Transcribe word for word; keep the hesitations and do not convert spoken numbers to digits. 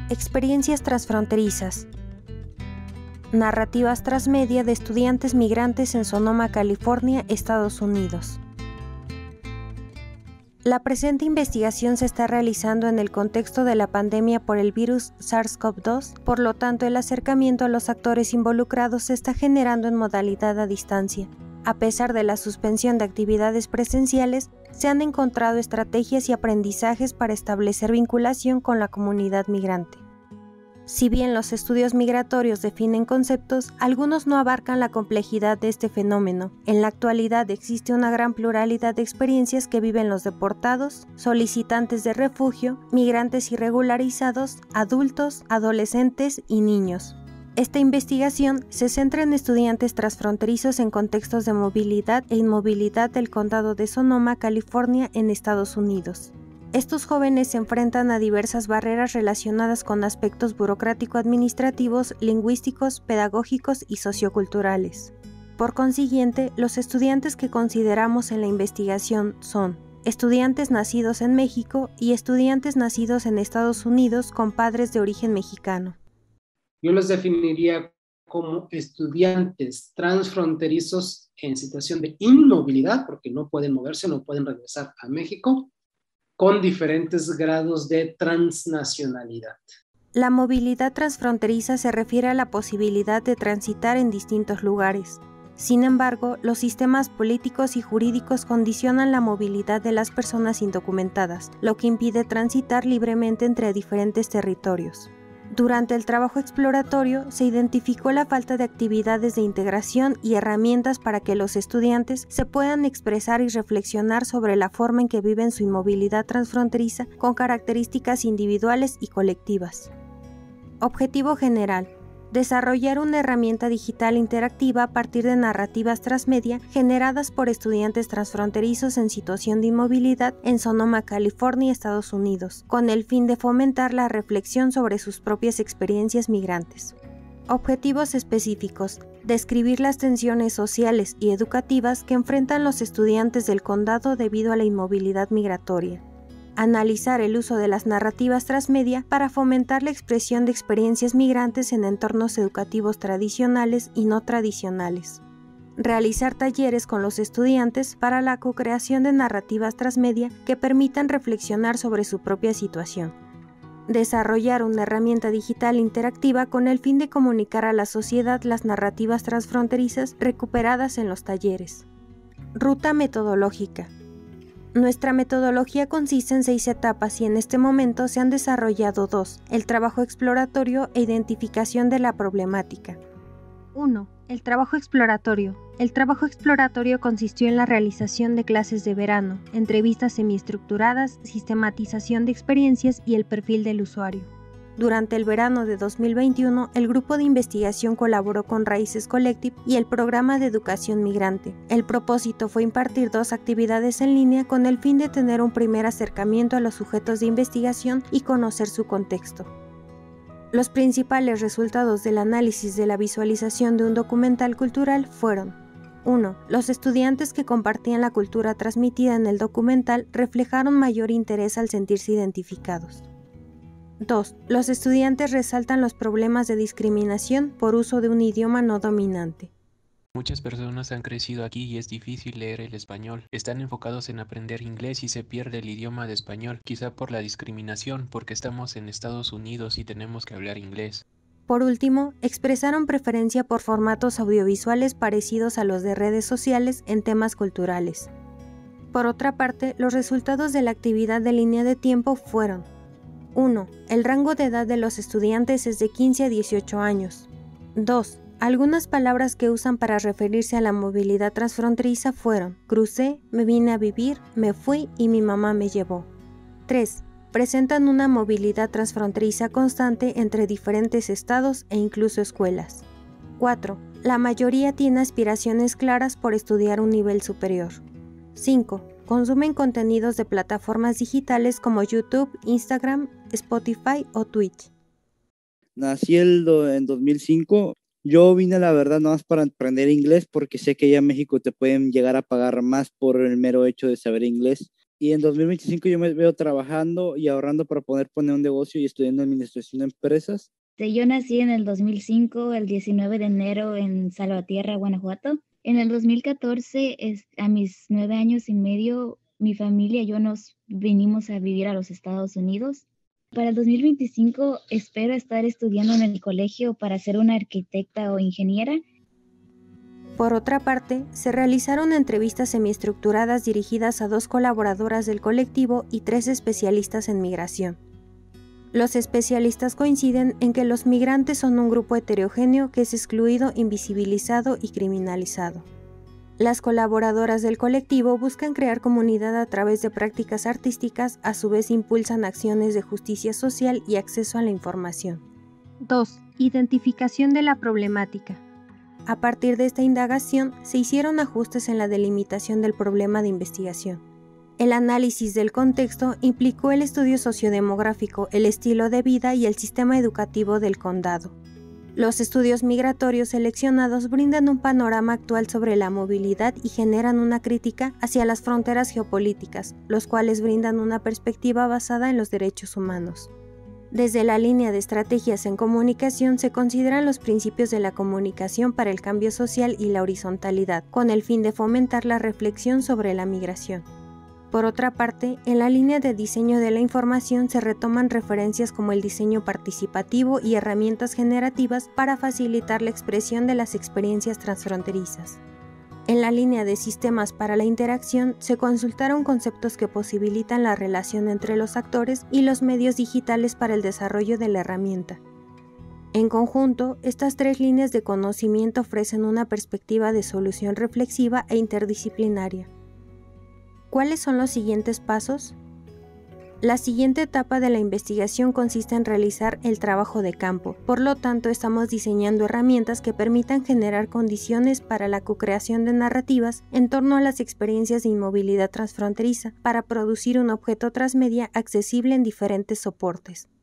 Experiencias transfronterizas. Narrativas transmedia de estudiantes migrantes en Sonoma, California, Estados Unidos. La presente investigación se está realizando en el contexto de la pandemia por el virus SARS CoV dos, por lo tanto el acercamiento a los actores involucrados se está generando en modalidad a distancia. A pesar de la suspensión de actividades presenciales, se han encontrado estrategias y aprendizajes para establecer vinculación con la comunidad migrante. Si bien los estudios migratorios definen conceptos, algunos no abarcan la complejidad de este fenómeno. En la actualidad existe una gran pluralidad de experiencias que viven los deportados, solicitantes de refugio, migrantes irregularizados, adultos, adolescentes y niños. Esta investigación se centra en estudiantes transfronterizos en contextos de movilidad e inmovilidad del condado de Sonoma, California, en Estados Unidos. Estos jóvenes se enfrentan a diversas barreras relacionadas con aspectos burocrático-administrativos, lingüísticos, pedagógicos y socioculturales. Por consiguiente, los estudiantes que consideramos en la investigación son estudiantes nacidos en México y estudiantes nacidos en Estados Unidos con padres de origen mexicano. Yo los definiría como estudiantes transfronterizos en situación de inmovilidad, porque no pueden moverse, no pueden regresar a México, con diferentes grados de transnacionalidad. La movilidad transfronteriza se refiere a la posibilidad de transitar en distintos lugares. Sin embargo, los sistemas políticos y jurídicos condicionan la movilidad de las personas indocumentadas, lo que impide transitar libremente entre diferentes territorios. Durante el trabajo exploratorio, se identificó la falta de actividades de integración y herramientas para que los estudiantes se puedan expresar y reflexionar sobre la forma en que viven su inmovilidad transfronteriza con características individuales y colectivas. Objetivo general: desarrollar una herramienta digital interactiva a partir de narrativas transmedia generadas por estudiantes transfronterizos en situación de inmovilidad en Sonoma, California, Estados Unidos, con el fin de fomentar la reflexión sobre sus propias experiencias migrantes. Objetivos específicos: describir las tensiones sociales y educativas que enfrentan los estudiantes del condado debido a la inmovilidad migratoria. Analizar el uso de las narrativas transmedia para fomentar la expresión de experiencias migrantes en entornos educativos tradicionales y no tradicionales. Realizar talleres con los estudiantes para la co-creación de narrativas transmedia que permitan reflexionar sobre su propia situación. Desarrollar una herramienta digital interactiva con el fin de comunicar a la sociedad las narrativas transfronterizas recuperadas en los talleres. Ruta metodológica. Nuestra metodología consiste en seis etapas y en este momento se han desarrollado dos: el trabajo exploratorio e identificación de la problemática. uno. El trabajo exploratorio. El trabajo exploratorio consistió en la realización de clases de verano, entrevistas semiestructuradas, sistematización de experiencias y el perfil del usuario. Durante el verano de dos mil veintiuno, el grupo de investigación colaboró con Raíces Collective y el programa de educación migrante. El propósito fue impartir dos actividades en línea con el fin de tener un primer acercamiento a los sujetos de investigación y conocer su contexto. Los principales resultados del análisis de la visualización de un documental cultural fueron: uno. Los estudiantes que compartían la cultura transmitida en el documental reflejaron mayor interés al sentirse identificados. dos. Los estudiantes resaltan los problemas de discriminación por uso de un idioma no dominante. Muchas personas han crecido aquí y es difícil leer el español. Están enfocados en aprender inglés y se pierde el idioma de español, quizá por la discriminación, porque estamos en Estados Unidos y tenemos que hablar inglés. Por último, expresaron preferencia por formatos audiovisuales parecidos a los de redes sociales en temas culturales. Por otra parte, los resultados de la actividad de línea de tiempo fueron: uno. El rango de edad de los estudiantes es de quince a dieciocho años. dos. Algunas palabras que usan para referirse a la movilidad transfronteriza fueron: crucé, me vine a vivir, me fui y mi mamá me llevó. tres. Presentan una movilidad transfronteriza constante entre diferentes estados e incluso escuelas. cuatro. La mayoría tiene aspiraciones claras por estudiar un nivel superior. cinco. Consumen contenidos de plataformas digitales como YouTube, Instagram, Spotify o Twitch. Nací el do, en dos mil cinco. Yo vine, la verdad, nada más para aprender inglés porque sé que allá en México te pueden llegar a pagar más por el mero hecho de saber inglés. Y en dos mil veinticinco yo me veo trabajando y ahorrando para poder poner un negocio y estudiando administración de empresas. Yo nací en el dos mil cinco, el diecinueve de enero, en Salvatierra, Guanajuato. En el dos mil catorce, es, a mis nueve años y medio, mi familia y yo nos vinimos a vivir a los Estados Unidos. Para el dos mil veinticinco espero estar estudiando en el colegio para ser una arquitecta o ingeniera. Por otra parte, se realizaron entrevistas semiestructuradas dirigidas a dos colaboradoras del colectivo y tres especialistas en migración. Los especialistas coinciden en que los migrantes son un grupo heterogéneo que es excluido, invisibilizado y criminalizado. Las colaboradoras del colectivo buscan crear comunidad a través de prácticas artísticas, a su vez impulsan acciones de justicia social y acceso a la información. dos. Identificación de la problemática. A partir de esta indagación, se hicieron ajustes en la delimitación del problema de investigación. El análisis del contexto implicó el estudio sociodemográfico, el estilo de vida y el sistema educativo del condado. Los estudios migratorios seleccionados brindan un panorama actual sobre la movilidad y generan una crítica hacia las fronteras geopolíticas, los cuales brindan una perspectiva basada en los derechos humanos. Desde la línea de estrategias en comunicación se consideran los principios de la comunicación para el cambio social y la horizontalidad, con el fin de fomentar la reflexión sobre la migración. Por otra parte, en la línea de diseño de la información se retoman referencias como el diseño participativo y herramientas generativas para facilitar la expresión de las experiencias transfronterizas. En la línea de sistemas para la interacción se consultaron conceptos que posibilitan la relación entre los actores y los medios digitales para el desarrollo de la herramienta. En conjunto, estas tres líneas de conocimiento ofrecen una perspectiva de solución reflexiva e interdisciplinaria. ¿Cuáles son los siguientes pasos? La siguiente etapa de la investigación consiste en realizar el trabajo de campo, por lo tanto estamos diseñando herramientas que permitan generar condiciones para la co-creación de narrativas en torno a las experiencias de inmovilidad transfronteriza para producir un objeto transmedia accesible en diferentes soportes.